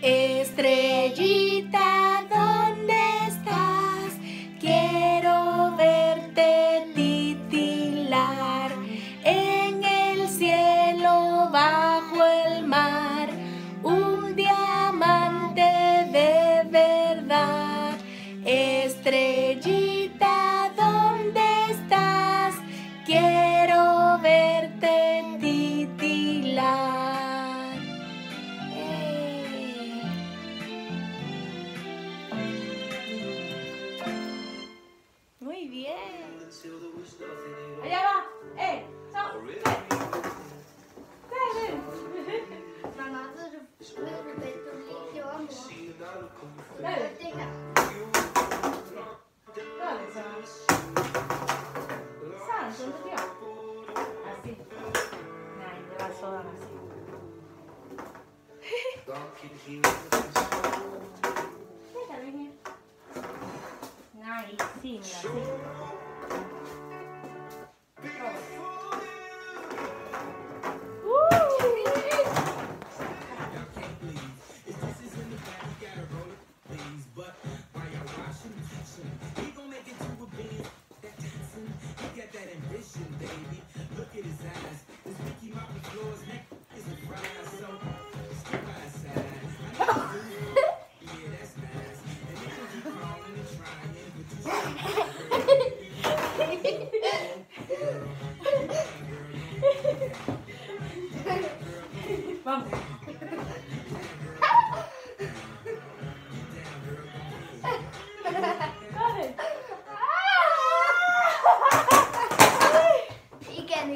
Estrellita, ¿dónde estás? Quiero verte titilar en el cielo bajo el mar, un diamante de verdad. Estrellita, ¿dónde estás? Quiero verte titilar. Muy bien. Allá va. Chao. Mamma, du vet om jag amor. Dale. Tenga. Dale, Santo, no te así. Ay, le va soda así. Déjalo, niña. Ay, sí, mira, sí. Vamos. Igen.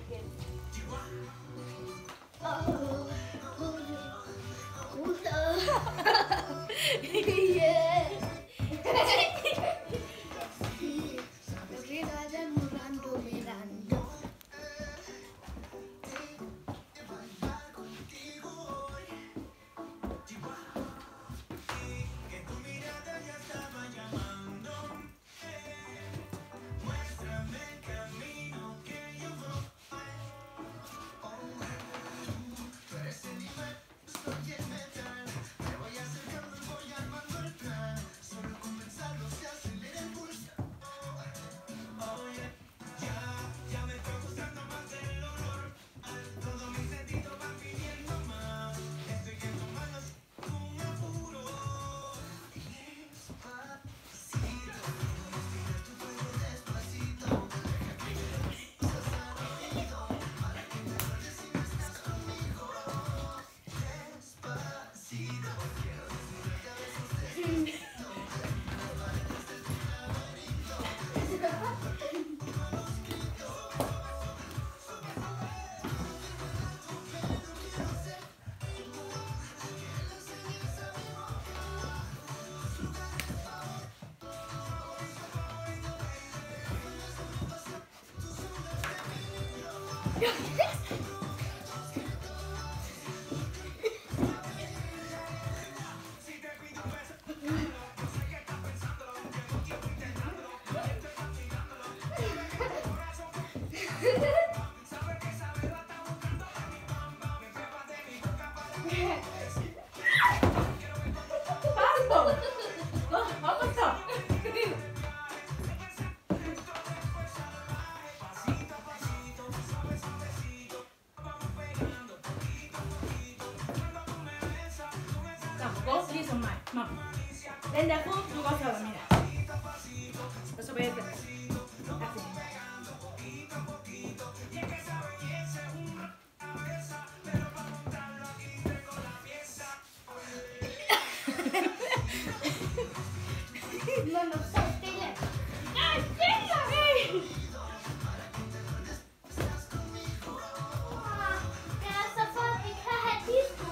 Den där får du vara för mig. Och så vet jag. Mamma, stå stilla. Nej, stilla mig! Alltså, folk vi kan ha disco.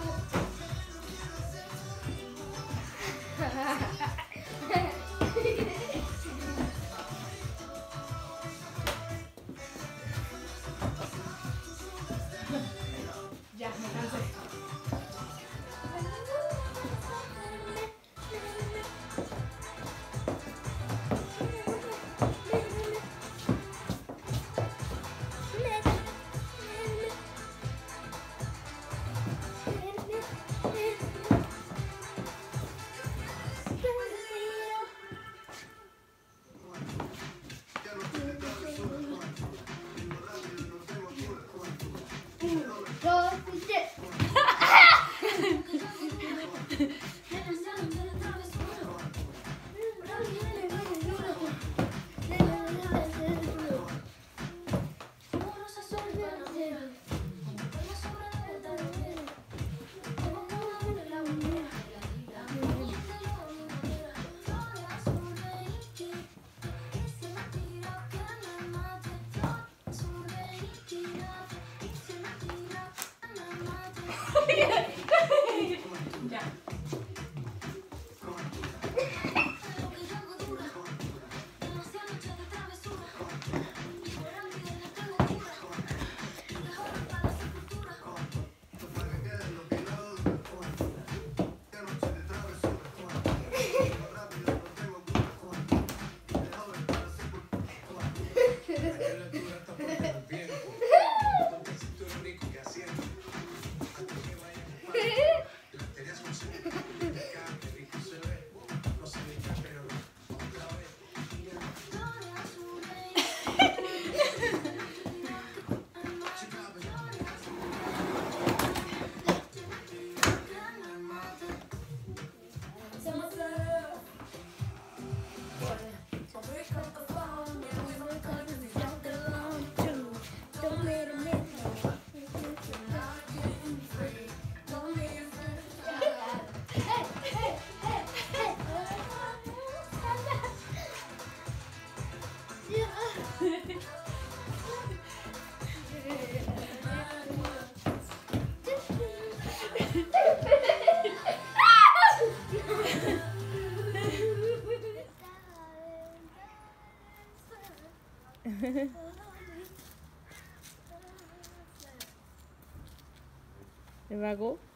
¿Le pagó?